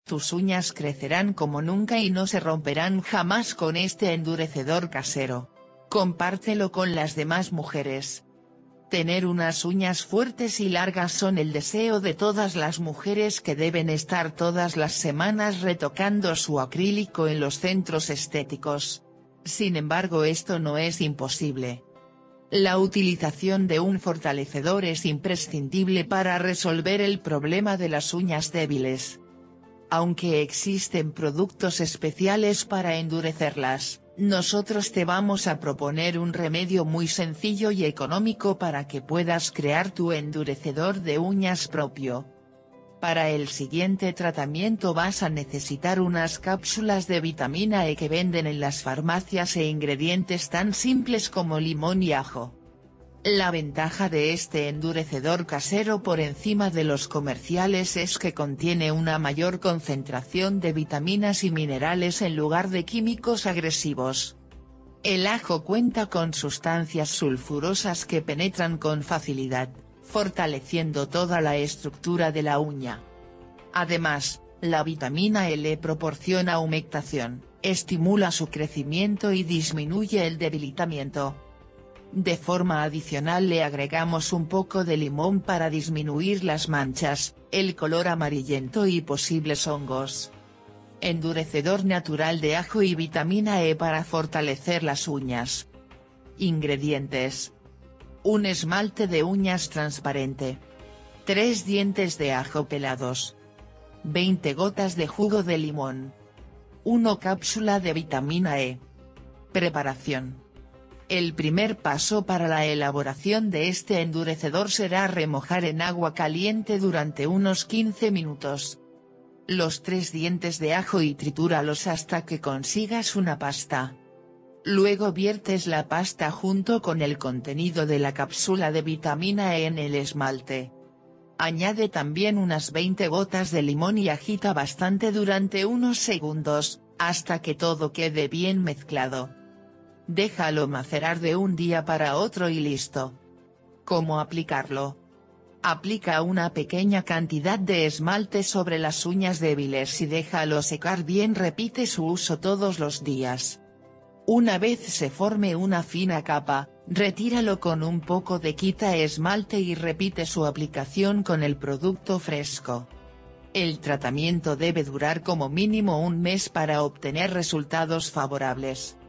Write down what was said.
Tus uñas crecerán como nunca y no se romperán jamás con este endurecedor casero. Compártelo con las demás mujeres. Tener unas uñas fuertes y largas son el deseo de todas las mujeres que deben estar todas las semanas retocando su acrílico en los centros estéticos. Sin embargo, esto no es imposible. La utilización de un fortalecedor es imprescindible para resolver el problema de las uñas débiles. Aunque existen productos especiales para endurecerlas, nosotros te vamos a proponer un remedio muy sencillo y económico para que puedas crear tu endurecedor de uñas propio. Para el siguiente tratamiento vas a necesitar unas cápsulas de vitamina E que venden en las farmacias e ingredientes tan simples como limón y ajo. La ventaja de este endurecedor casero por encima de los comerciales es que contiene una mayor concentración de vitaminas y minerales en lugar de químicos agresivos. El ajo cuenta con sustancias sulfurosas que penetran con facilidad, fortaleciendo toda la estructura de la uña. Además, la vitamina E le proporciona humectación, estimula su crecimiento y disminuye el debilitamiento. De forma adicional le agregamos un poco de limón para disminuir las manchas, el color amarillento y posibles hongos. Endurecedor natural de ajo y vitamina E para fortalecer las uñas. Ingredientes. Un esmalte de uñas transparente. 3 dientes de ajo pelados. 20 gotas de jugo de limón. 1 cápsula de vitamina E. Preparación. El primer paso para la elaboración de este endurecedor será remojar en agua caliente durante unos 15 minutos. Los 3 dientes de ajo y tritúralos hasta que consigas una pasta. Luego viertes la pasta junto con el contenido de la cápsula de vitamina E en el esmalte. Añade también unas 20 gotas de limón y agita bastante durante unos segundos, hasta que todo quede bien mezclado. Déjalo macerar de un día para otro y listo. ¿Cómo aplicarlo? Aplica una pequeña cantidad de esmalte sobre las uñas débiles y déjalo secar bien. Repite su uso todos los días. Una vez se forme una fina capa, retíralo con un poco de quita esmalte y repite su aplicación con el producto fresco. El tratamiento debe durar como mínimo un mes para obtener resultados favorables.